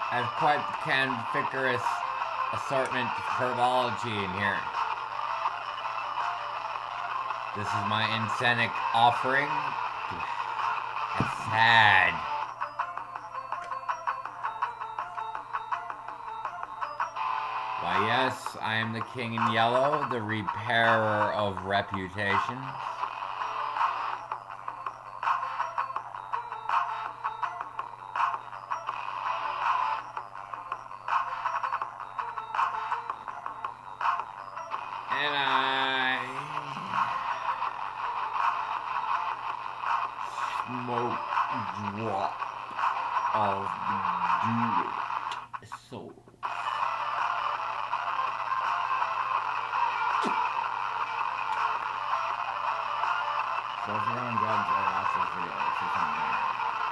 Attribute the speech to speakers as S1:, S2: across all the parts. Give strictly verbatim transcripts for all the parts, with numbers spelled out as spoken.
S1: I have quite the conspicuous assortment of herbology in here. This is my insanic offering to Assad. Why, yes, I am the king in yellow, the repairer of reputations. And I smoke drop of the soul. So if you're on drugs, I watch this video. It's just something like that.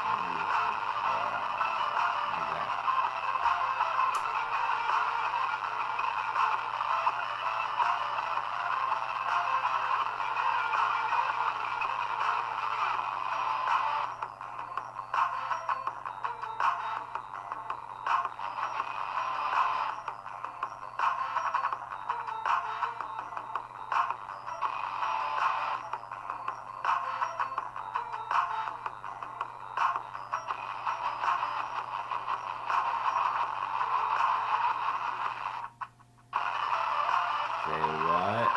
S1: Say what?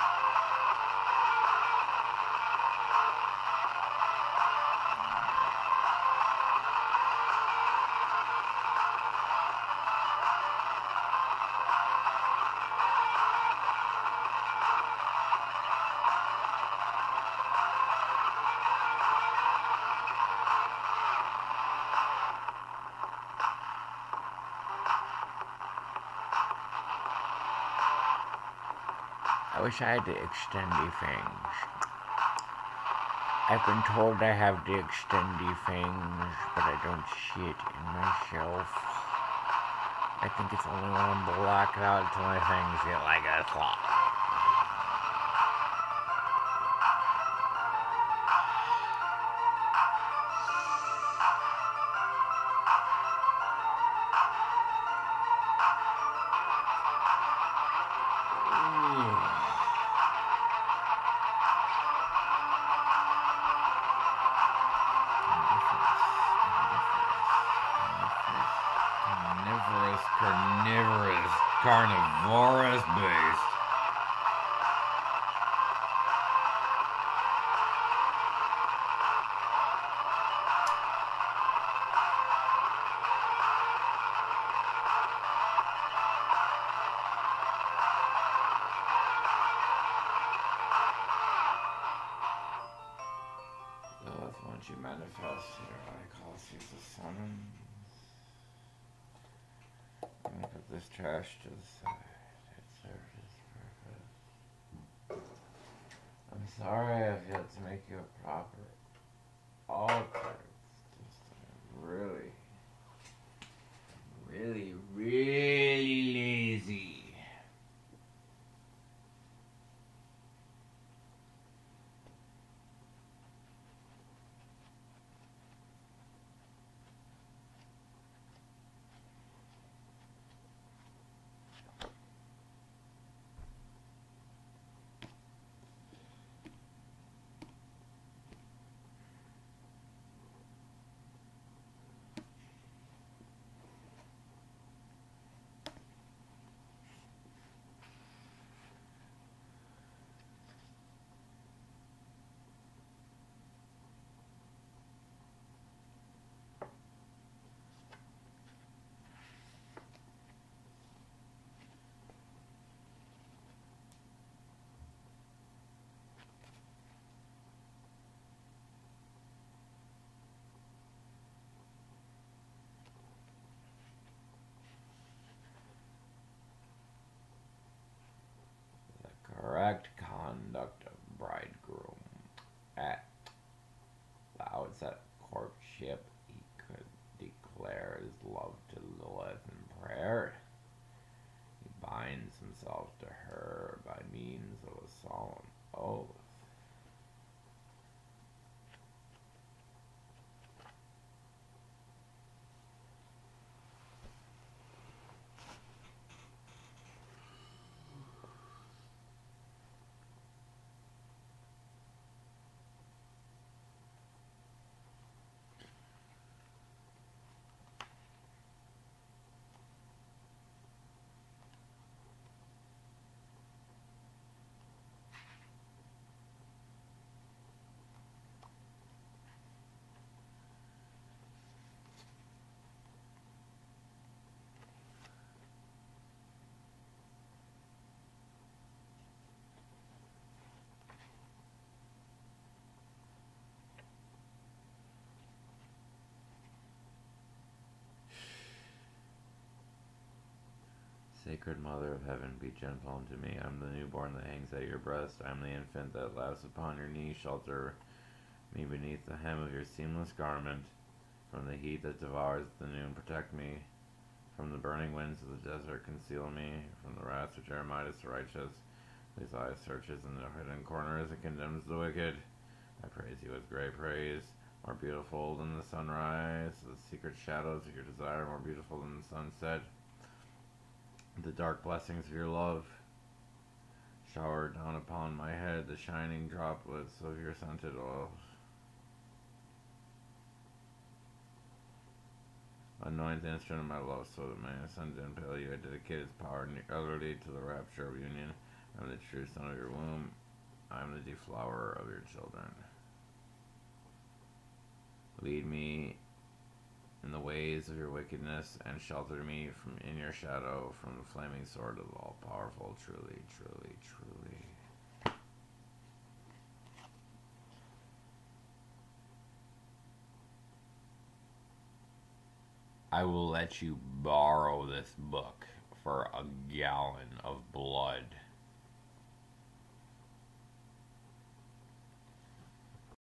S1: I wish I had the extendy fangs. I've been told I have the extendy fangs, but I don't see it in myself. I think it's only when I'm blacked out until my fangs get like a claw. Carnivorous, carnivorous, carnivorous beast. Lilith, once you manifest here, I call Caesar summons. I'm gonna put this trash to the side. It served its purpose. I'm sorry I've yet to make you a proper altar. It's just I'm really, really, really lazy. Correct conduct of bridegroom. At Louds at courtship, he could declare his love to Lilith in prayer. He binds himself to her by means of a solemn oath. Sacred Mother of Heaven, be gentle unto me. I am the newborn that hangs at your breast. I am the infant that laughs upon your knee. Shelter me beneath the hem of your seamless garment. From the heat that devours the noon, protect me. From the burning winds of the desert, conceal me. From the wrath of Jeremiah the righteous, whose eye searches in the hidden corners and condemns the wicked. I praise you with great praise, more beautiful than the sunrise, the secret shadows of your desire, more beautiful than the sunset. The dark blessings of your love shower down upon my head, the shining droplets of your scented oils. Anoint the instrument of my love so that my son to impel you. I dedicate his power utterly to the rapture of union. I am the true son of your womb. I am the deflower of your children. Lead me in the ways of your wickedness, and shelter me from in your shadow, from the flaming sword of the all-powerful. Truly, truly, truly. I will let you borrow this book for a gallon of blood.